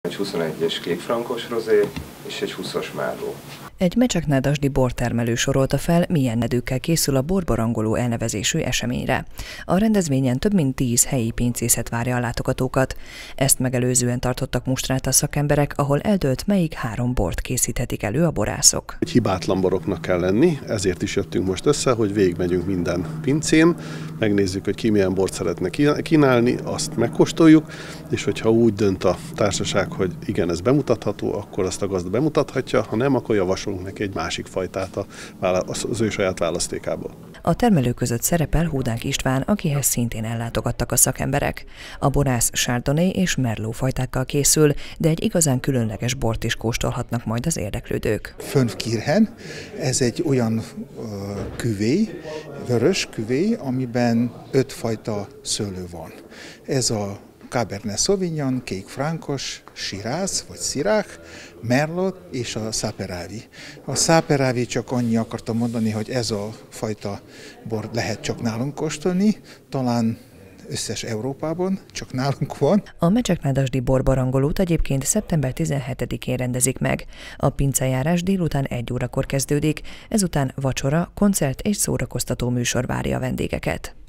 Egy 21-es kékfrankos rozé és egy 20-as merlot. Egy mecseknádasdi bortermelő sorolta fel, milyen nedőkkel készül a borbarangoló elnevezésű eseményre. A rendezvényen több mint 10 helyi pincészet várja a látogatókat. Ezt megelőzően tartottak mustrát a szakemberek, ahol eldőlt, melyik 3 bort készíthetik elő a borászok. Hibátlan boroknak kell lenni, ezért is jöttünk most össze, hogy végigmegyünk minden pincén, megnézzük, hogy ki milyen bort szeretne kínálni, azt megkóstoljuk, és hogyha úgy dönt a társaság, hogy igen, ez bemutatható, akkor azt a gazda bemutathatja, ha nem, akkor javasolunk neki egy másik fajtát az ő saját választékából. A termelők között szerepel Hódánk István, akihez szintén ellátogattak a szakemberek. A borász Chardonnay és Merlot fajtákkal készül, de egy igazán különleges bort is kóstolhatnak majd az érdeklődők. Fünf Kirchen, ez egy olyan küvé, vörös küvé, amiben 5 fajta szőlő van. Ez a Cabernet Sauvignon, kékfrankos, Shiraz vagy Syrah, Merlot és a Saperavi. A Saperavi csak annyi akartam mondani, hogy ez a fajta bor lehet csak nálunk kóstolni, talán összes Európában, csak nálunk van. A mecseknádasdi borbarangolót egyébként szeptember 17-én rendezik meg. A pincejárás délután 1 órakor kezdődik, ezután vacsora, koncert és szórakoztató műsor várja a vendégeket.